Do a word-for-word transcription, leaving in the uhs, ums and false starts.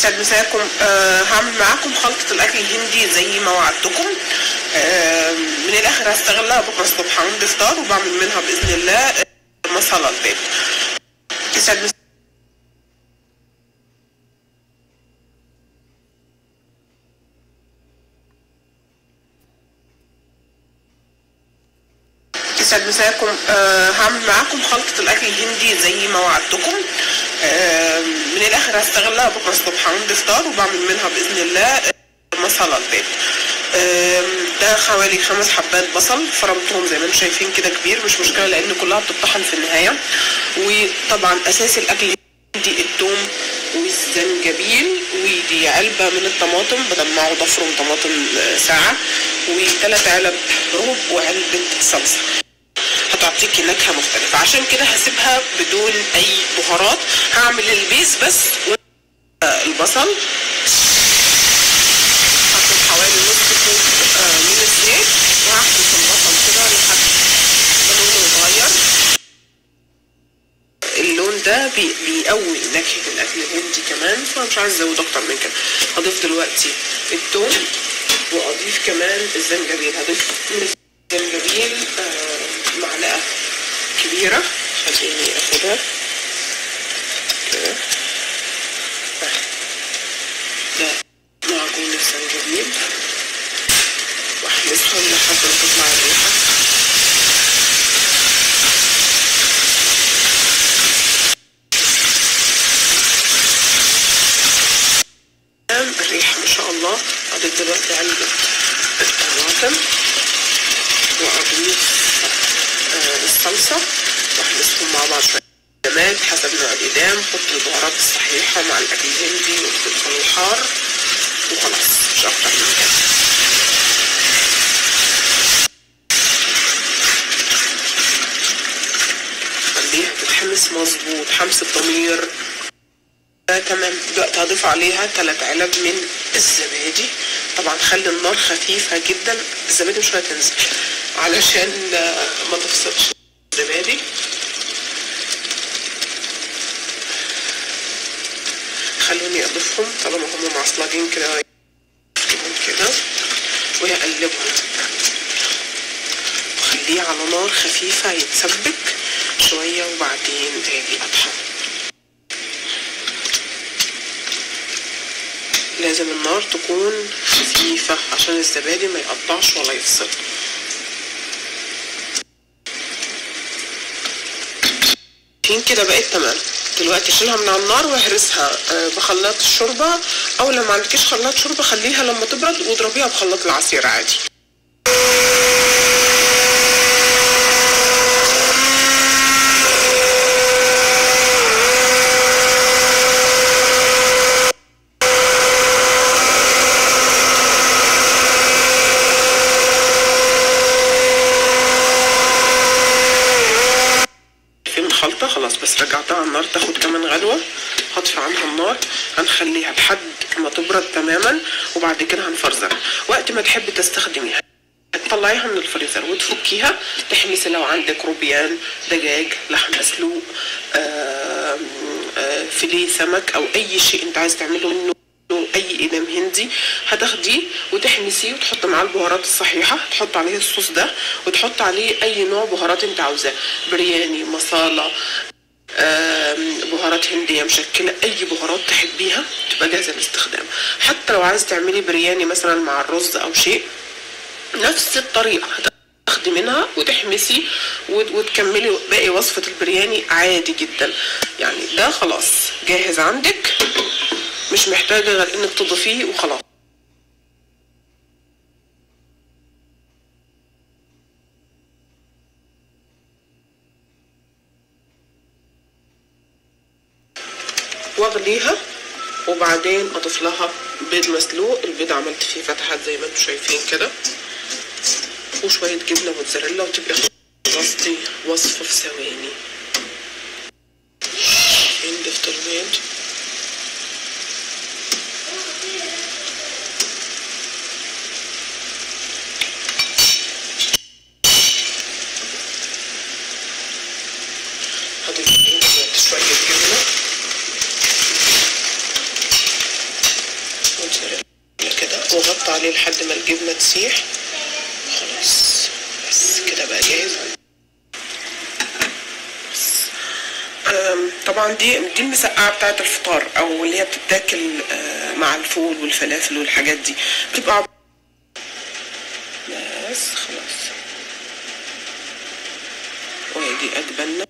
يسعد مساكم. أه هعمل معاكم خلطة الأكل الهندي زي ما وعدتكم. أه من الآخر هستغلها بكرة الصبح عندي فطار، وبعمل منها بإذن الله مسالة البيض. يسعد مساكم. يسعد مساكم. أه هعمل معاكم خلطة الأكل الهندي زي ما وعدتكم. أه من الآخر هستغلها بكرة الصبح عندي فطار، وبعمل منها بإذن الله مسالة البيض. أه ده حوالي خمس حبات بصل فرمتهم زي ما انتم شايفين كده كبير، مش مشكلة لأن كلها بتطحن في النهاية. وطبعا أساس الأكل الهندي الثوم والزنجبيل، ودي علبة من الطماطم بدمعه ضفرم طماطم ساعة، وثلاث علب رب وعلبة صلصة هتعطيكي نكهة مختلفة. عشان كده هسيبها بدون أي بهارات. هعمل البيس بس البصل، حطيت حوالي نص كوب من الزيت، وهحبس البصل كده لحد ما لونه يتغير. اللون ده بي بيقوي نكهة الأكل الهندي كمان، فمش عايز أزود أكتر من كده. هضيف دلوقتي الثوم وأضيف كمان الزنجبيل. هضيف من الزنجبيل آه معلقة كبيرة، خليني أخدها كده. ده معجون الزنجبيل، وأحمسهم لحد ما تطلع الريحة. الريحة ما شاء الله. أضيف دلوقتي علبة الطماطم، وأضيف آه الصلصة، وأحمسهم مع بعض شوية. جماد حسب نوع الإدام. حط البهارات الصحيحة مع الأكل الهندي والفلفل الحار، وخلاص مش أكتر من كده. خليها تتحمس مظبوط، حمس الضمير. تمام. دلوقتي هضيف عليها ثلاث علب من الزبادي. طبعا خلي النار خفيفة جدا، الزبادي مش هتنزل علشان ما تفصلش الزبادي. خلوني اضيفهم طالما هم معصلجين كده كده، وهقلبهم وخليه على نار خفيفة يتسبك شوية، وبعدين اجي اطحن. لازم النار تكون خفيفة عشان الزبادي ما يقطعش ولا يفصل. فين كده بقت تمام. دلوقتي اشيلها من على النار واهرسها بخلاط الشوربة، او لو ما عندكيش خلاط شوربة خليها لما تبرد واضربيها بخلاط العصير عادي. الخلطة خلاص، بس رجعتها على النار تاخد كمان غلوة. هطفي عنها النار، هنخليها لحد ما تبرد تماما، وبعد كده هنفرزها. وقت ما تحبي تستخدميها تطلعيها من الفريزر وتفكيها، تحمسي لو عندك روبيان، دجاج، لحم مسلوق، آآ آآ فيليه سمك، او اي شيء انت عايز تعمله منه اي ادام هندي، هتاخديه وتحمسيه وتحط معاه البهارات الصحيحه. تحط عليه الصوص ده، وتحط عليه اي نوع بهارات انت عاوزاه، برياني، مصالة، بهارات هنديه مشكله، اي بهارات تحبيها تبقى جاهزه للاستخدام. حتى لو عايز تعملي برياني مثلا مع الرز او شيء، نفس الطريقه هتاخدي منها وتحمسي وتكملي باقي وصفه البرياني عادي جدا. يعني ده خلاص جاهز عندك، مش محتاجة غير انك تضيفيه وخلاص. واغليها، وبعدين اضيف لها بيض مسلوق. البيض عملت فيه فتحات زي ما انتم شايفين كده، وشوية جبنة موتزاريلا، وتبقى خلصتي وصفة في ثواني. ضفت البيض، هضيف شوية جبنة، بقى جاهز. طبعا دي دي المسقعه بتاعه الفطار، او اللي هي بتتاكل مع الفول والفلافل والحاجات دي، بتبقى بس خلاص. ودي اجبنه